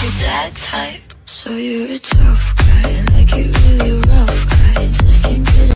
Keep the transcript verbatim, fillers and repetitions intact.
that type. So you're a tough guy, like you really rough guy. Just can't get